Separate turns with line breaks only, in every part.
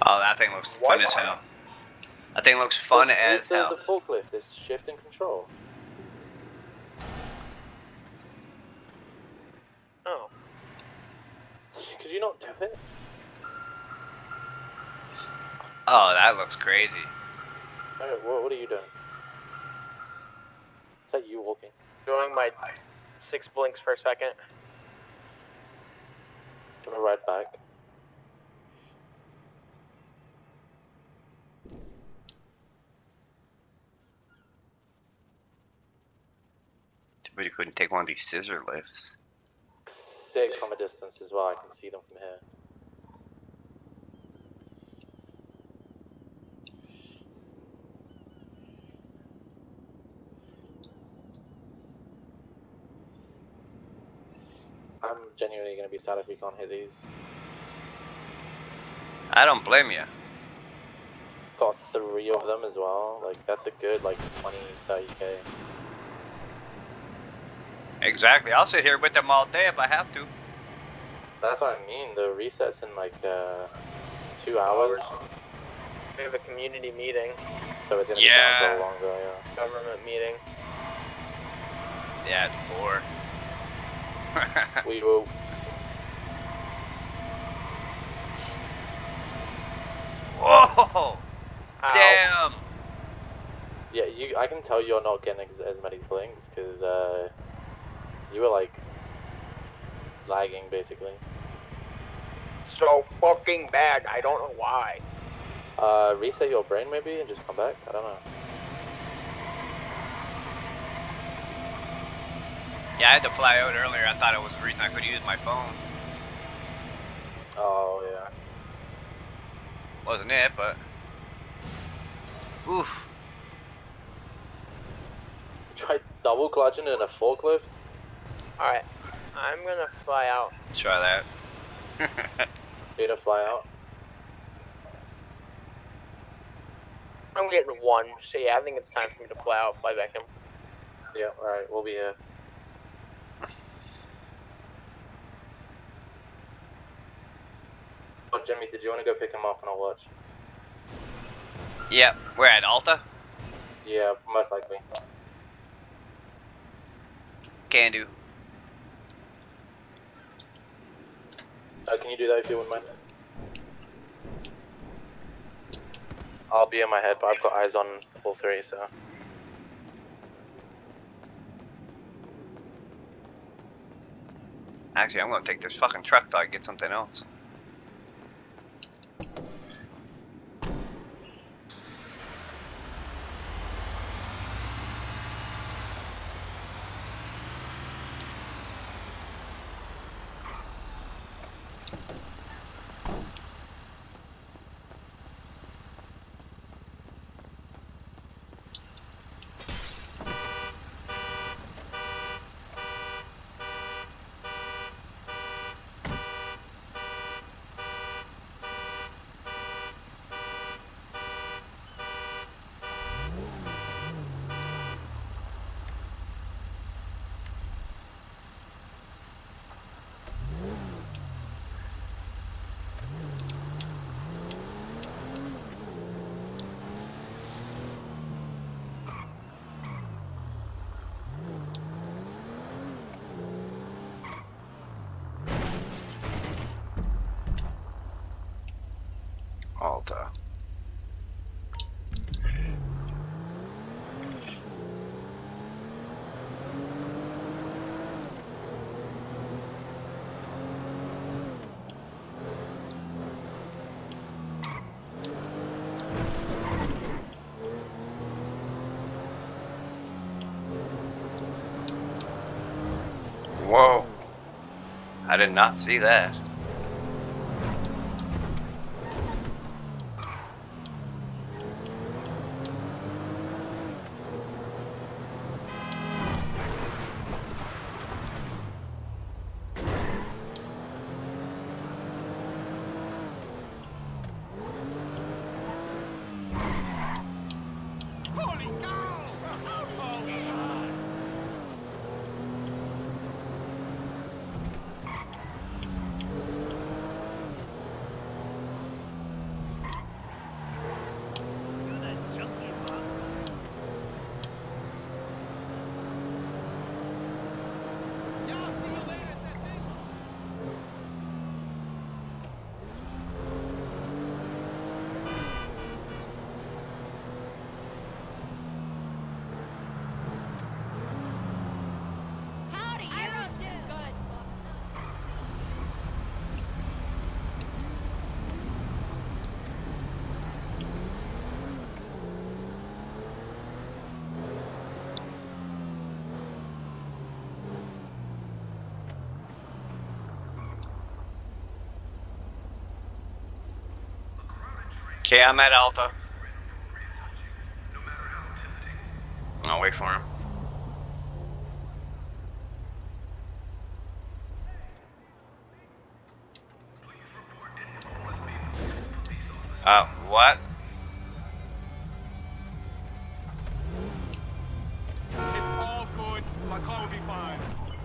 Oh, that thing looks fun as hell. That thing looks fun as hell.
The forklift is shift and control.
Oh.
Could you not do it?
Oh, that looks crazy.
Alright, what are you doing? Is that you walking?
Doing my 6 blinks per second.
Gonna ride back.
But you couldn't take one of these scissor lifts.
Sick from a distance as well, I can see them from here. I'm genuinely gonna be sad if we can't hit these.
I don't blame you.
Got 3 of them as well, like that's a good like 20, 30k.
Exactly. I'll sit here with them all day if I have to.
That's what I mean, the reset's in like 2 hours.
We have a community meeting,
So it's gonna be down for longer, yeah.
government meeting.
Yeah, it's 4.
We will.
Whoa!
Ow.
Damn!
Yeah, I can tell you're not getting as many blinks because you were like lagging basically.
So fucking bad, I don't know why.
Reset your brain maybe and just come back. I don't know.
Yeah, I had to fly out earlier. I thought it was the reason I could use my phone.
Oh yeah.
Wasn't it, but... Oof.
Try double clutching in a forklift.
Alright, I'm gonna fly out.
Try that.
You're gonna fly out.
I'm getting 1, so yeah, I think it's time for me to fly out, fly back in.
Yeah, alright, we'll be here. Oh, Jimmy, did you want to go pick him up and I'll watch?
Yep, we're at Alta.
Yeah, most likely.
Can do.
Can you do that if you wouldn't mind? I'll be in my head, but I've got eyes on all 3, so.
Actually, I'm gonna take this fucking truck till I get something else. Alta. Whoa. I did not see that. Okay, I'm at Alta. I'll wait for him. What?
It's all good. My car will be fine.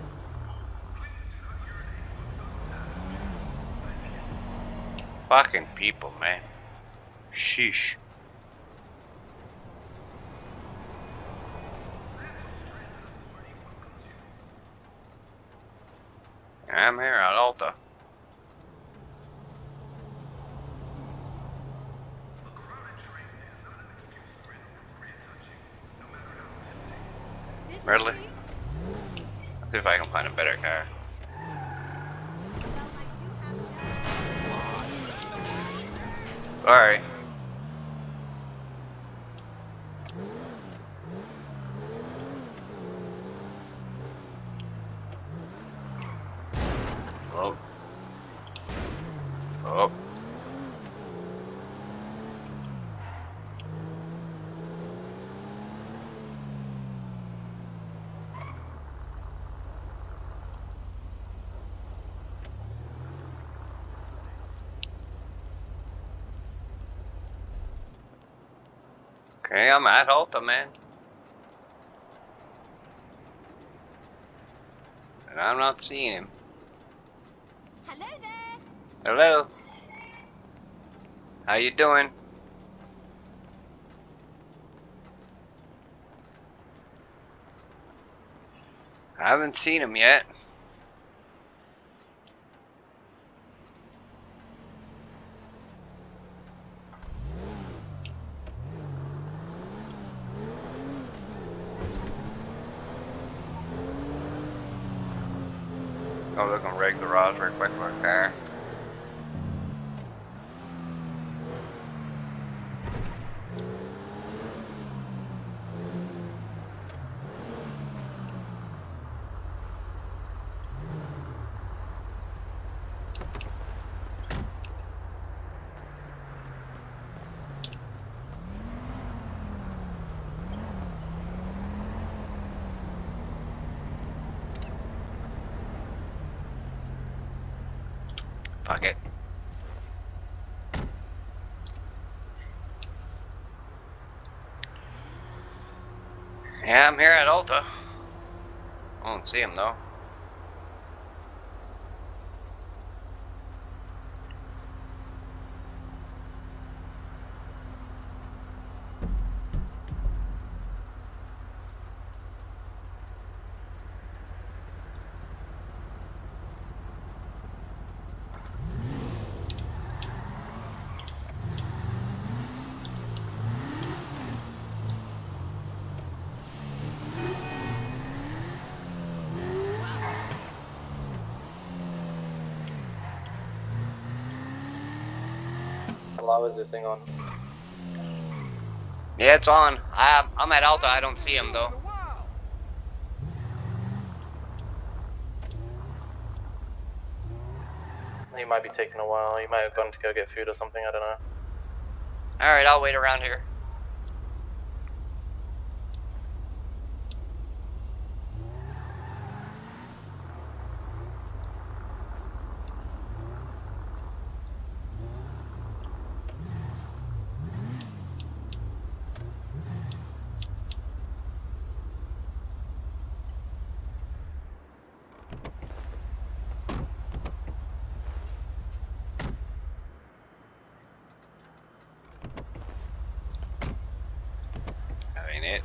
Fucking people, man. Sheesh. I'm here at Alta. Really? Let's see if I can find a better car. Sorry. Oh. Oh. Okay, I'm at Alta, man. And I'm not seeing him.
Hello there.
Hello. How you doing? I haven't seen him yet. Oh, look, I'm rig the rods real quick for a car. Fuck it. Yeah, I'm here at Alta. I don't see him though.
Hello, is this thing on?
Yeah, it's on. I'm at Alta. I don't see him though.
He might be taking a while. He might have gone to go get food or something, I don't know.
Alright, I'll wait around here. That ain't it.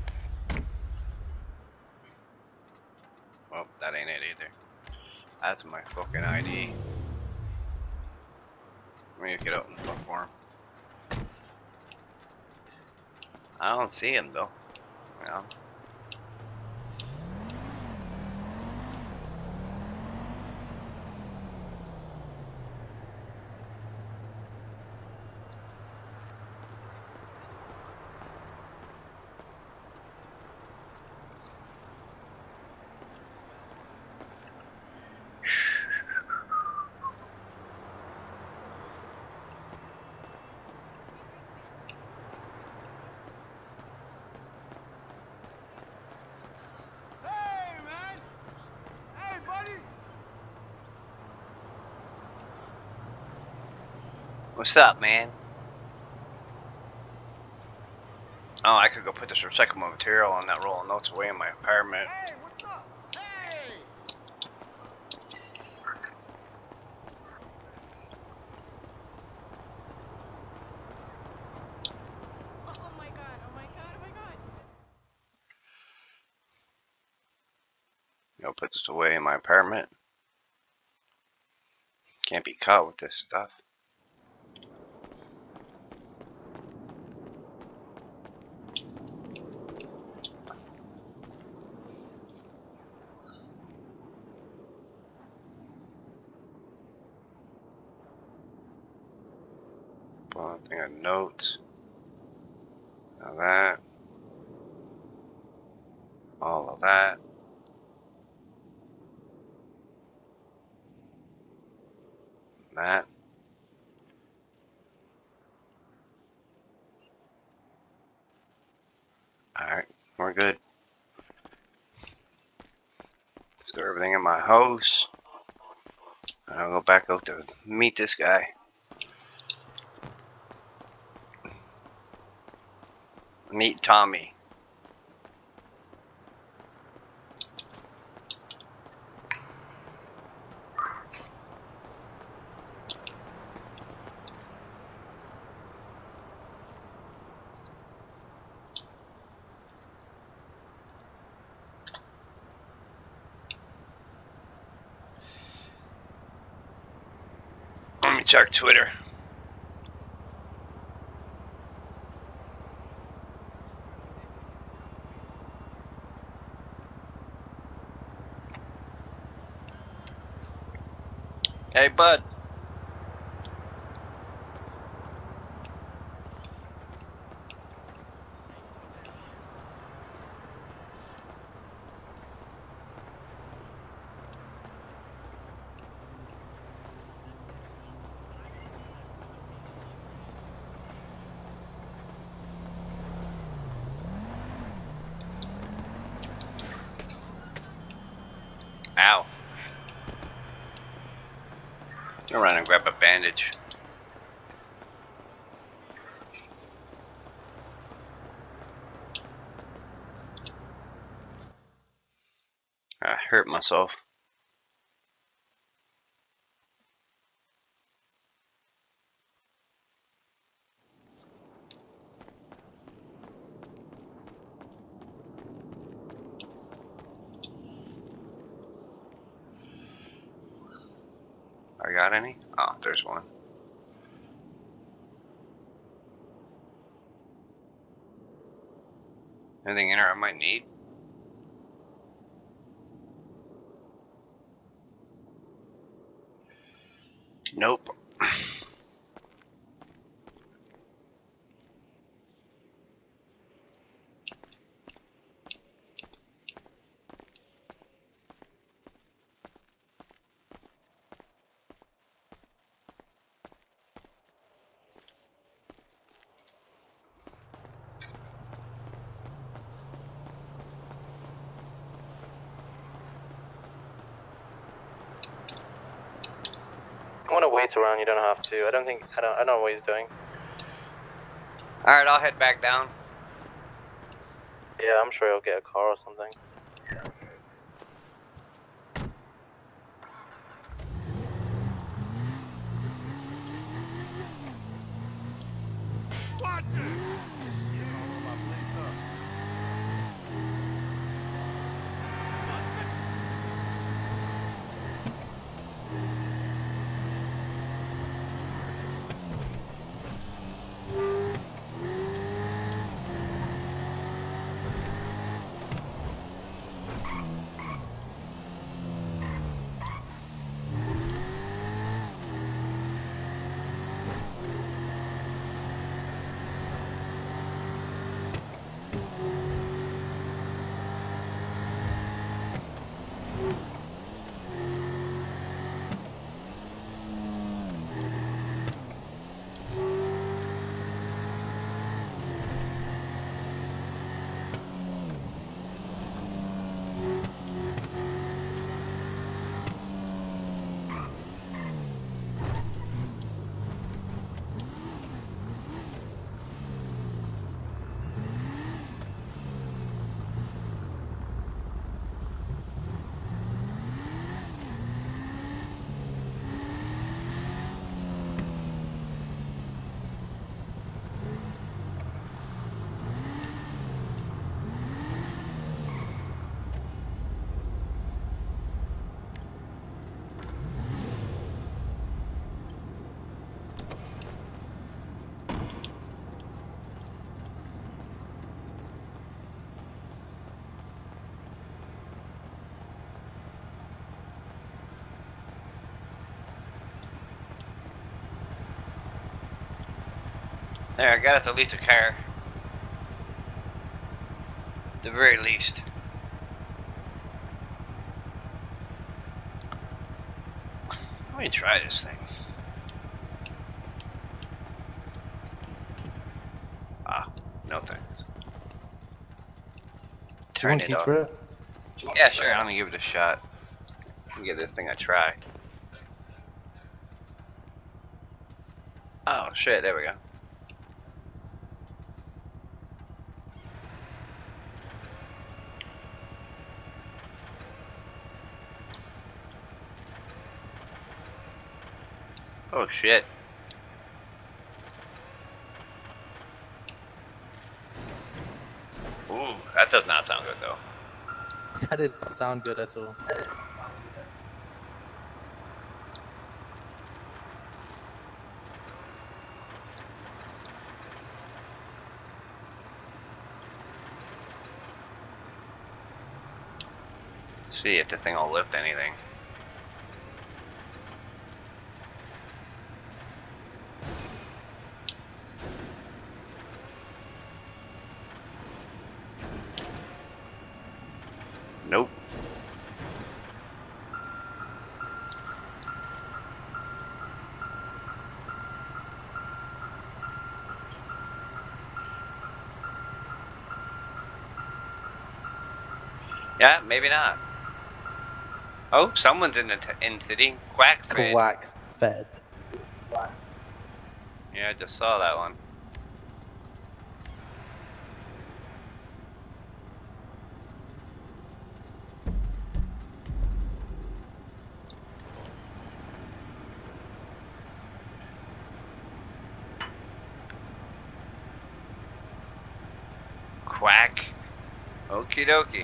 Well, that ain't it either. That's my fucking ID. Let me get out and look for him. I don't see him though. Well. What's up, man? Oh, I could go put this recyclable material on that roll of notes away in my apartment.
Hey, what's up? Hey!
Oh my god, oh my god, oh my god.
I'll put this away in my apartment. Can't be caught with this stuff. One thing of notes. Now that. All of that. That. Alright, we're good. Store everything in my house. And I'll go back out to meet this guy. Meet Tommy. Let me check Twitter. Hey, bud. Ow. I'll run and grab a bandage. I hurt myself. I got any? Oh, there's one. Anything in here I might need? Nope.
I want to wait around. You don't have to. I don't know what he's doing.
Alright, I'll head back down.
Yeah, I'm sure he'll get a car or something.
Watch it! You know, roll my place up.
There, I got us at least a car. At the very least. Let me try this thing. Ah, no thanks.
Do you
Turn
want
it
keys
off.
for it?
Yeah, sure. I'm gonna give it a shot. Give this thing a try. Oh shit! There we go. Oh shit. Ooh, that does not sound good though.
That didn't sound good at all.
Let's see if this thing will lift anything. Nope. Yeah, maybe not. Oh, someone's in the in city. Quack Fed.
Quack fed.
Yeah, I just saw that one. Quack. Okie dokie.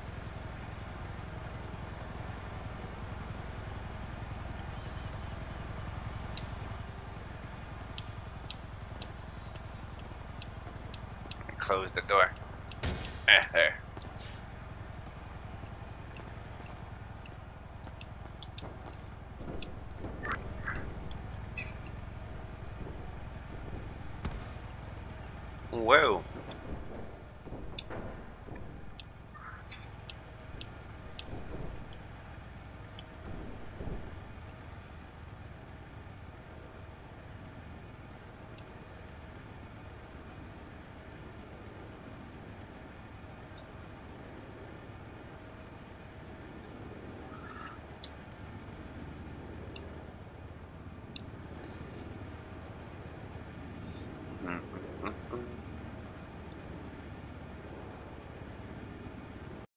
Close the door. There. Whoa.